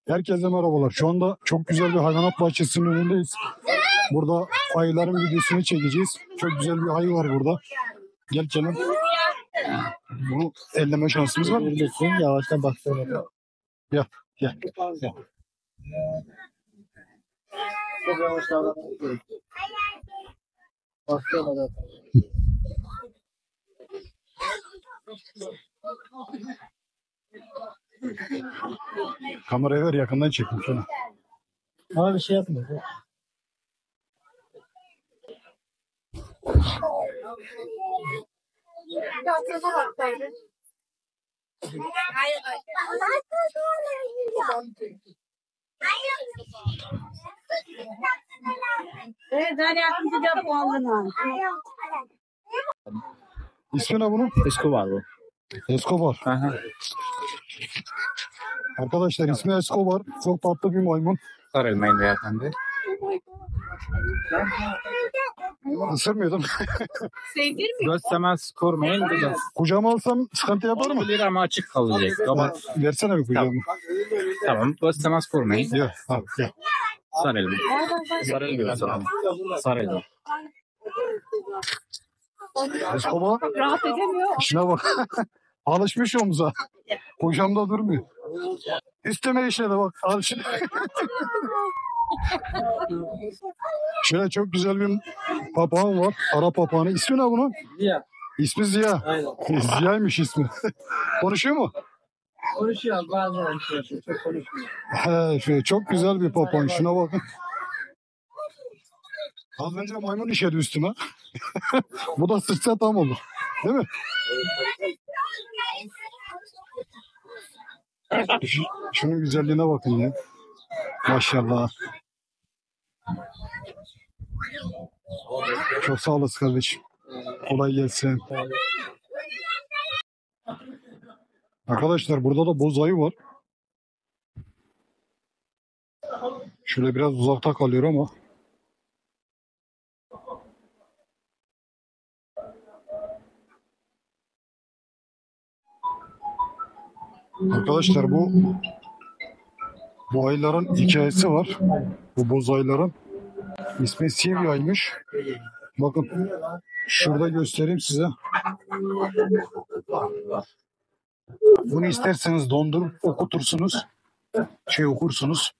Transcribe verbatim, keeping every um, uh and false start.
Herkese merhabalar. Şu anda çok güzel bir hayvanat bahçesinin önündeyiz. Burada ayıların videosunu çekeceğiz. Çok güzel bir ayı var burada. Gel canım. Bunu elleme şansımız var mı? Yavaştan baksana. Gel, gel, gel. Çok yavaş davranmak. Baksana da. Kamerayı ver, yakından çekin şunu. Ama bir şey yapmıyor. İsmi ne bunun? Escobar bu. Escobar. Aha. Arkadaşlar ismi Escobar. Çok tatlı bir maymun. Sarılmayın beyefendi. Isırmıyordum. Göstermez, kormayın. Biraz Kucağıma alsam sıkıntı yapar mı? olabilir ama açık kalacak. Kapat. Versene bir kucağıma. Tamam. Göstermez, kormayın. Gel, al, gel. Sarılma. Sarılmıyor sana. Sarılma. Escobar. Rahat edemiyor. İşine bak. Alışmış omuza. Kucağımda durmuyor. İsteme işine de bak. Al şimdi. Şöyle çok güzel bir papağan var. Arap papağanı. İsmi ne bunun? Ziya. İsmi Ziya. Aynen. Ziya'ymış ismi. Konuşuyor mu? Konuşuyor bazen konuşuyor. Çok konuşmuyor. He, şöyle çok güzel bir papağan. Şuna bakın. Az önce maymun işedi üstüme. Bu da sıçsa tam olur. Değil mi? Şu- Şunun güzelliğine bakın ya. Maşallah. Çok sağ olasın kardeşim. Kolay gelsin. Arkadaşlar burada da boz ayı var. Şöyle biraz uzakta kalıyor ama. Arkadaşlar bu bu ayıların hikayesi var. Bu boz ayıların. İsmi Sivya'ymış. Bakın şurada göstereyim size. Bunu isterseniz dondurup okutursunuz. Şey okursunuz.